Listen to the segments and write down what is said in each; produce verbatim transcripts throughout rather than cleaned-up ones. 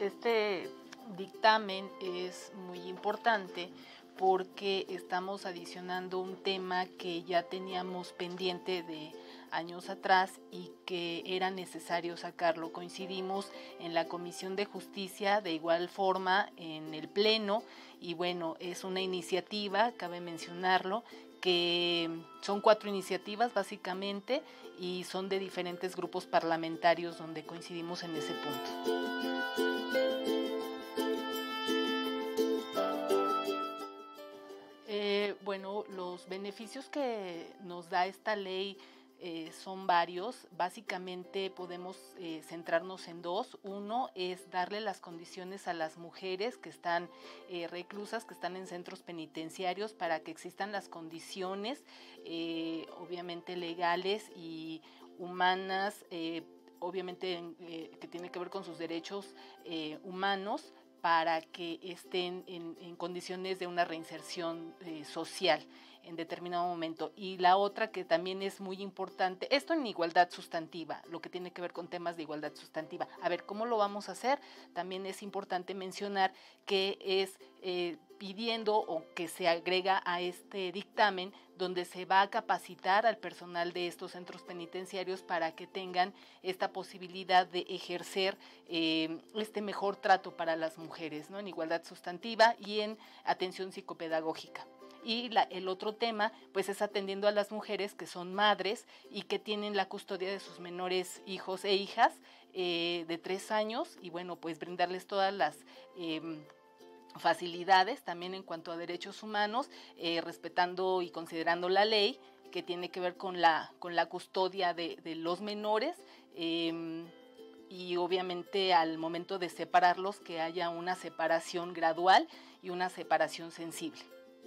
este dictamen es muy importante porque estamos adicionando un tema que ya teníamos pendiente de años atrás y que era necesario sacarlo. Coincidimos en la Comisión de Justicia, de igual forma en el Pleno, y bueno, es una iniciativa, cabe mencionarlo, que son cuatro iniciativas básicamente y son de diferentes grupos parlamentarios donde coincidimos en ese punto. Eh, bueno, los beneficios que nos da esta ley eh, son varios. Básicamente podemos eh, centrarnos en dos. Uno es darle las condiciones a las mujeres que están eh, reclusas, que están en centros penitenciarios, para que existan las condiciones, eh, obviamente legales y humanas, eh, obviamente eh, que tiene que ver con sus derechos eh, humanos, para que estén en, en condiciones de una reinserción eh, social en determinado momento. Y la otra que también es muy importante, esto en igualdad sustantiva, lo que tiene que ver con temas de igualdad sustantiva. A ver, ¿cómo lo vamos a hacer? También es importante mencionar que es eh, pidiendo o que se agrega a este dictamen donde se va a capacitar al personal de estos centros penitenciarios para que tengan esta posibilidad de ejercer eh, este mejor trato para las mujeres, ¿no? En igualdad sustantiva y en atención psicopedagógica. Y la, el otro tema pues es atendiendo a las mujeres que son madres y que tienen la custodia de sus menores hijos e hijas eh, de tres años, y bueno, pues brindarles todas las eh, facilidades también en cuanto a derechos humanos, eh, respetando y considerando la ley que tiene que ver con la, con la custodia de, de los menores, eh, y obviamente al momento de separarlos que haya una separación gradual y una separación sensible.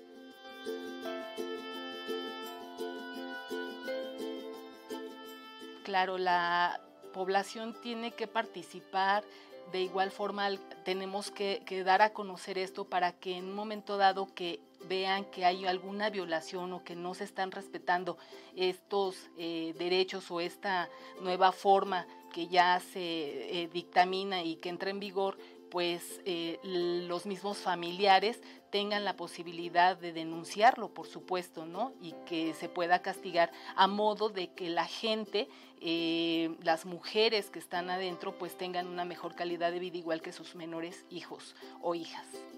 Claro, la población tiene que participar. De igual forma tenemos que, que dar a conocer esto para que en un momento dado que vean que hay alguna violación o que no se están respetando estos eh, derechos o esta nueva forma que ya se eh, dictamina y que entra en vigor, pues eh, los mismos familiares tengan la posibilidad de denunciarlo, por supuesto, ¿no? Y que se pueda castigar a modo de que la gente, eh, las mujeres que están adentro, pues tengan una mejor calidad de vida igual que sus menores hijos o hijas.